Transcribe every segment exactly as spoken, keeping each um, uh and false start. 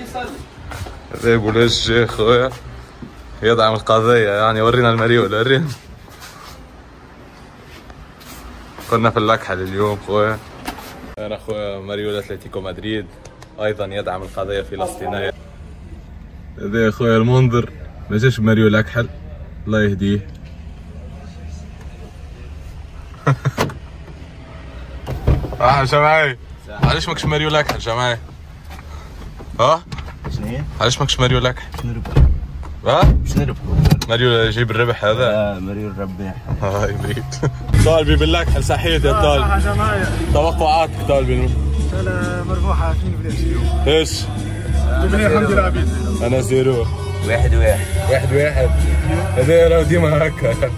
هذا بوليش خويا يدعم القضية، يعني ورينا المريول ورينا. كنا في الأكحل اليوم خويا. أنا خويا مريول أتلتيكو مدريد أيضا يدعم القضية الفلسطينية. هذا خويا المنظر ما جاش مريول أكحل الله يهديه. اه جماعي علاش ماكش مريول أكحل جماعي؟ ها؟ شنو؟ علاش ماكش مريول أكحل؟ شنو ربح؟ ها؟ شنو ربح؟ مريول يجيب الربح هذا؟ لا مريول ربح. اه يبريد. طالبي بالأكحل صحيت يا طالب. صح يا جماعة. توقعاتك طالبي؟ انا مربوحة اثنين بلاش اليوم. ايش؟ جبني حمدي العبيد. انا زيرو. واحد واحد. واحد واحد. هذا راه ديما هكا.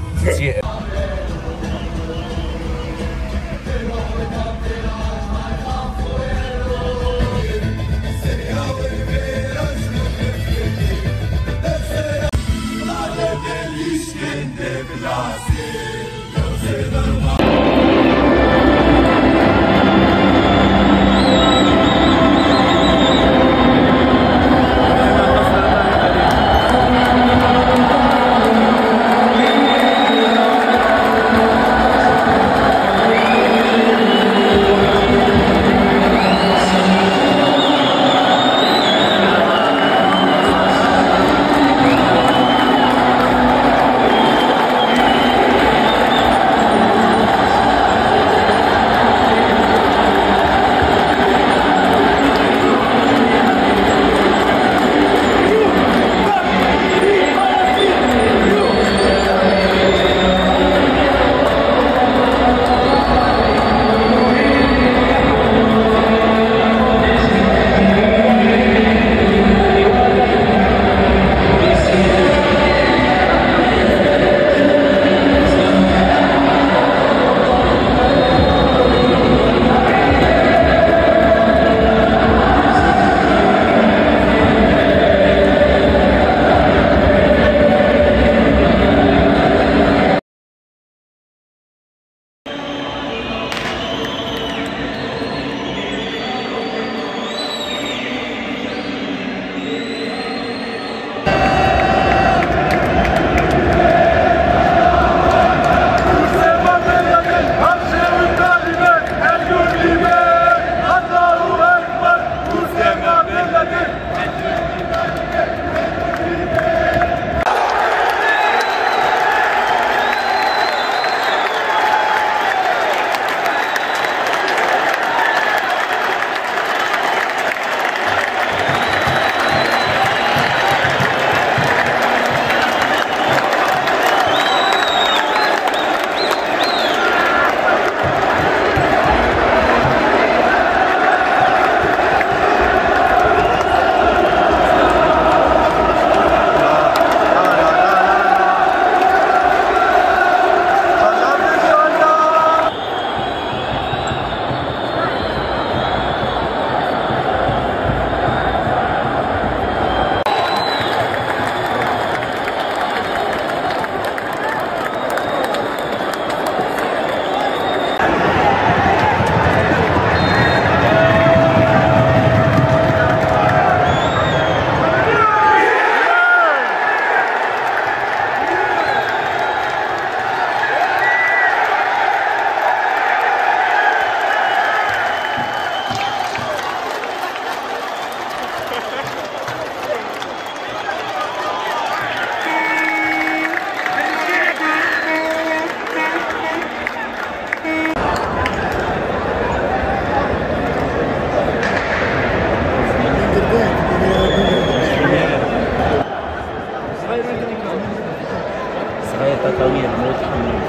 طويل موت حمود.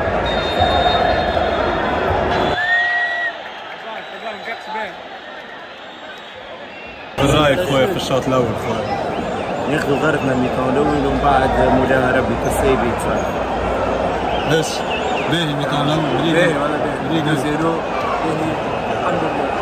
ايش رايك خويا في الشوط الاول خويا؟ ياخذوا غرفنا الميكان الاول ومن بعد مجاهره بالتسيبي صار. ليش؟ باهي الميكان الاول مريق باهي ولا باهي؟ مريق زيرو باهي الحمد لله.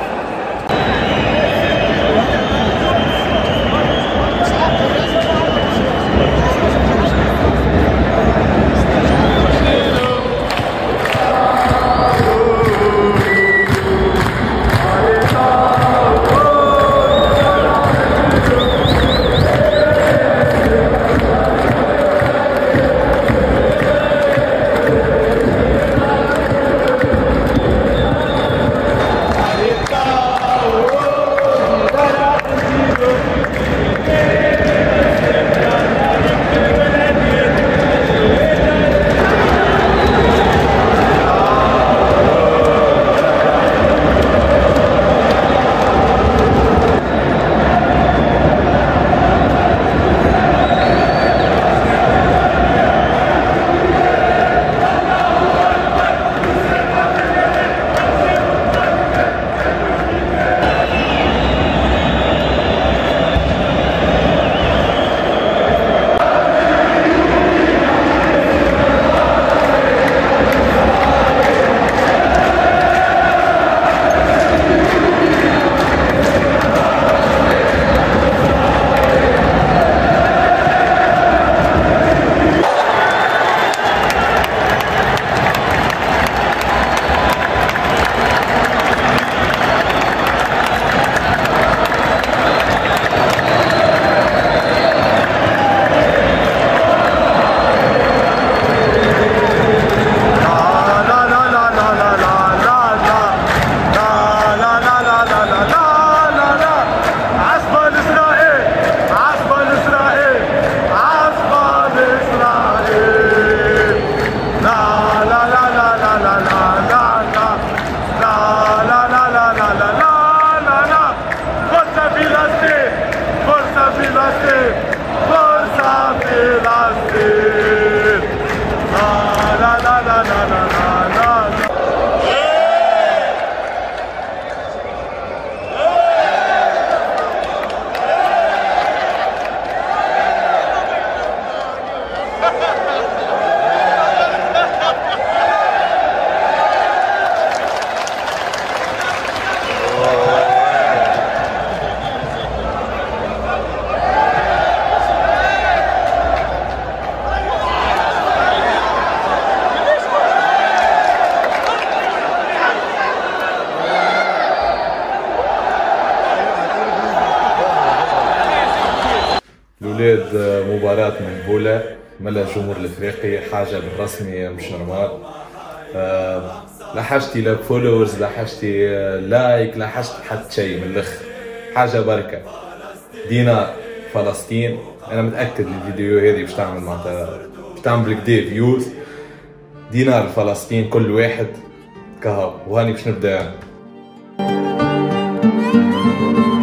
الولاد مباراة مقبولة، ملا الجمهور الافريقي حاجة بالرسمي مش نورمال. أه لا حاجتي لا فولورز، لا حاجتي لايك، لا حاجتي حتى شيء من الاخر، حاجة بركة. دينار فلسطين، انا متأكد الفيديو هذه باش تعمل معناتها باش تعمل بالكدا فيوز. دينار فلسطين كل واحد كهو، وهاني باش نبدا.